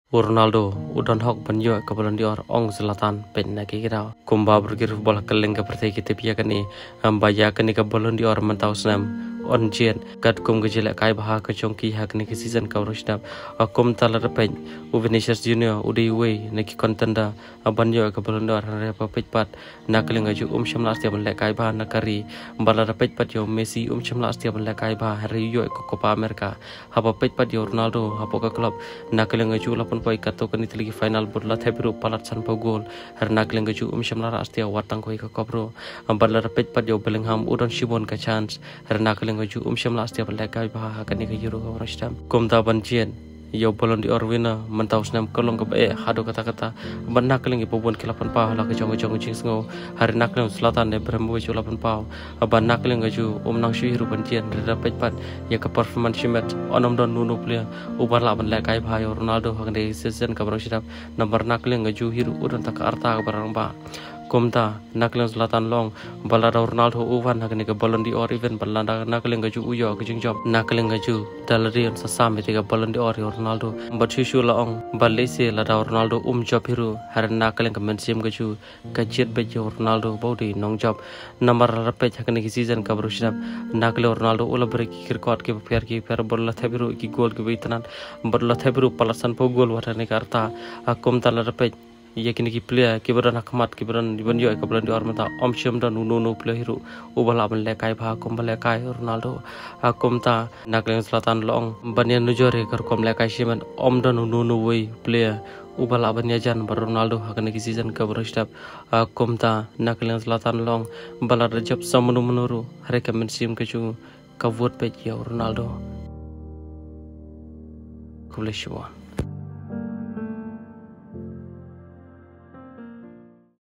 Ronaldo udan hok banyo kabalan dior ong Zlatan pen nagi kita kumba bergir bola keleng ke pertai kita piakan ni baya kan ni kabalan dior mentau senam on jen kat kum gejela kai bah ke chongki hak ni ke season ka rusdap akum talar pen Vinicius Junior udai we neki kontenda banyo kabalan dior re papet pat nakeleng aju shamlas dia lek kai bah nakari bala rapet pat yo Messi shamlas dia lek kai bah hari yo ko Copa America haba pet pat yo Ronaldo haba ka club nakeleng aju lapon poi kato kan itu lagi final bola tebiru palat san gol har nakeleng aju shamlar astia watang koi ka kopro bala rapet pat yo Bellingham udon shibon ka chance har nakeleng aju shamlar astia lek kai bah kan ni ka euro ka rusdap komta banjien yo bolon di orwina mentau senam kolong ke hado kata-kata benak keling ipobon kelapan pau la ke jong-jong jing sngo hari nakling selatan ne berembu ju lapan pau benak keling aju nang shu hiru banjian reda pet ya ke performance match onom don nunu player ubar la ban lekai bhayo Ronaldo hang de season ka barosirap number nakling aju hiru udan tak arta ka barang ba komta nakling selatan long balada Ronaldo uvan hang ke bolon di or event balanda nakling aju uyo ke jing job nakling aju dalarian sasam ke bolon di or Ronaldo batshu laong balese lada Ronaldo job hiru har nakling ke mensim gaju kajet bejo Ronaldo body nong job number rapet hang ke season ka barosirap nakling Ronaldo ula break record ke per bola thabiru ki gol ke bitanan bola thabiru palasan po gol watane karta komta la rapet ya kini ki player ki beran hakmat ki beran dibanyo ka beran di ormata omsham dan nuno player hiru ubala ban lekai bha kom lekai Ronaldo komta nakleng selatan long banyan nujore kar kom lekai shiman om dan nuno way player ubala ban yajan bar Ronaldo hakane ki season ka barostab komta nakleng selatan long bala rajab samunu menuru hare ka mensim ka chu ka vote pe Ronaldo kuleshwa